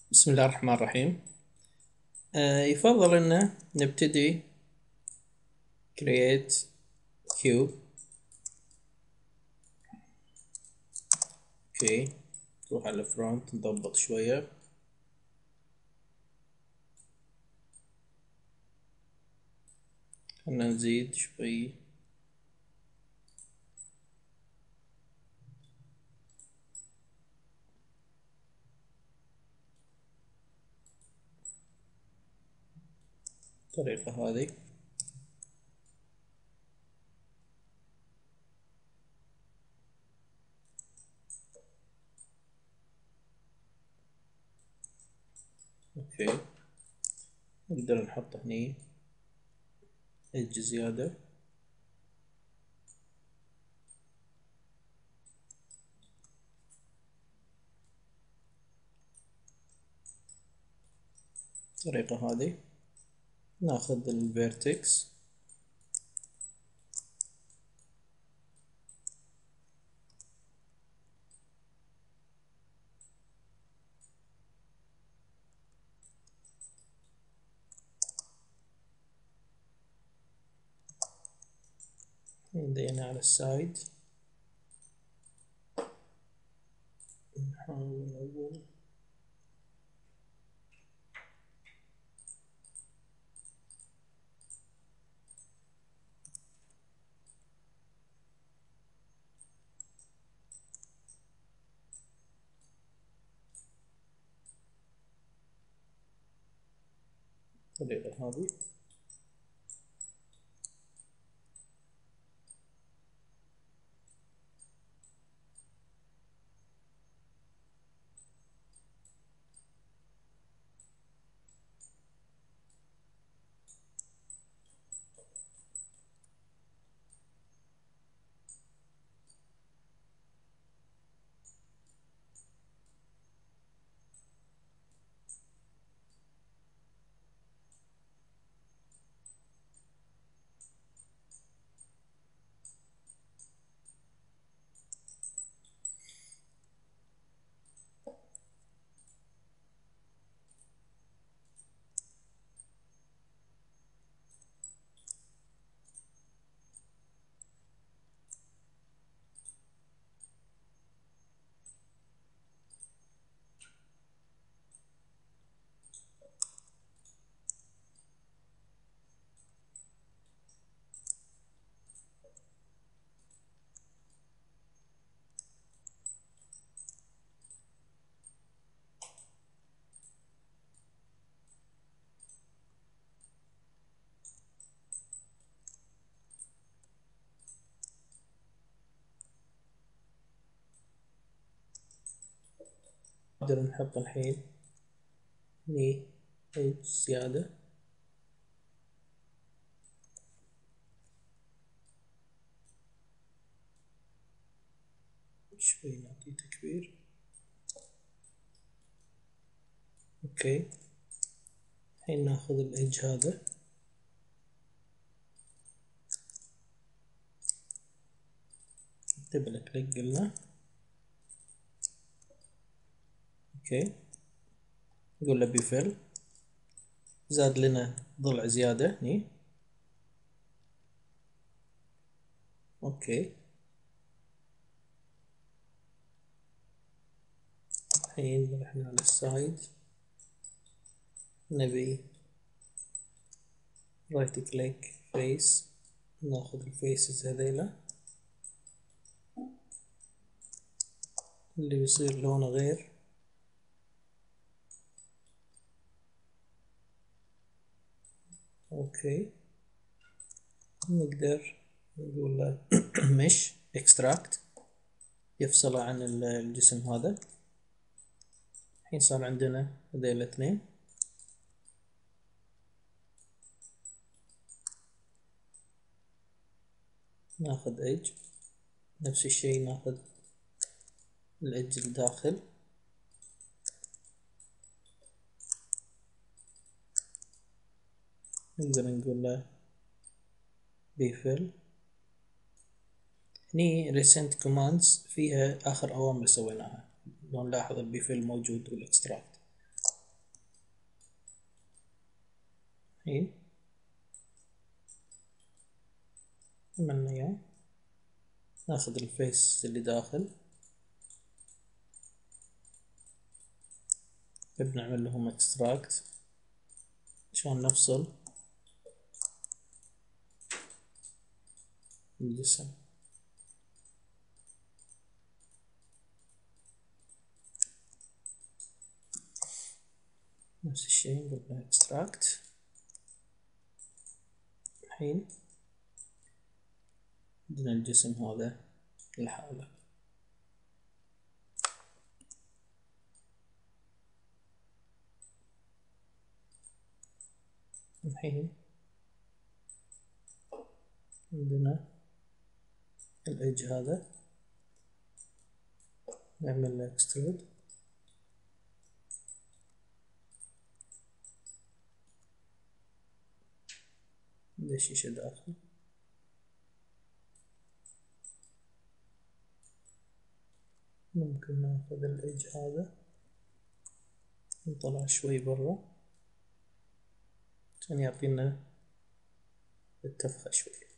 بسم الله الرحمن الرحيم. يفضل إنه نبتدي create cube. اوكي، نروح على الفرونت نضبط شوية. خلنا نزيد شوي. الطريقة هذه. اوكي، نقدر نحط هني ايدج زيادة. الطريقة هذه. ناخذ الفيرتكس ندينا على السايد. نحاول أول. الطريقة هذه. نقدر نحط الحين هني ايدج زيادة. شوي نعطيه تكبير. اوكي، الحين ناخذ الايدج هذا. دبل كليك قلنا. اوكي، نقول له بيفل. زاد لنا ضلع زيادة هني. اوكي، الحين رحنا على السايد. نبي رايت كليك فيس. ناخذ الفيسز هذيلا اللي بيصير لونه غير. اوكي، نقدر نقول له مش اكستراكت يفصله عن الجسم هذا. الحين صار عندنا هذيل الاثنين. ناخذ ايدج، نفس الشيء ناخذ الايدج الداخل. نقدر نقول له بيفل. هني recent commands فيها آخر أوامر سويناها. لو نلاحظ البيفل موجود والاكستراكت. الحين عملنا إياه، ناخذ الفيس اللي داخل بنعمل لهم اكستراكت عشان نفصل الجسم. نفس الشيء نقول له اكستراكت. الحين عندنا الجسم هذا لحاله. الحين عندنا الإيدج هذا نعمل له اكسترود. الشيشة داخل. ممكن ناخذ الإيدج هذا نطلع شوي برا عشان يعطينا التفخة شوي.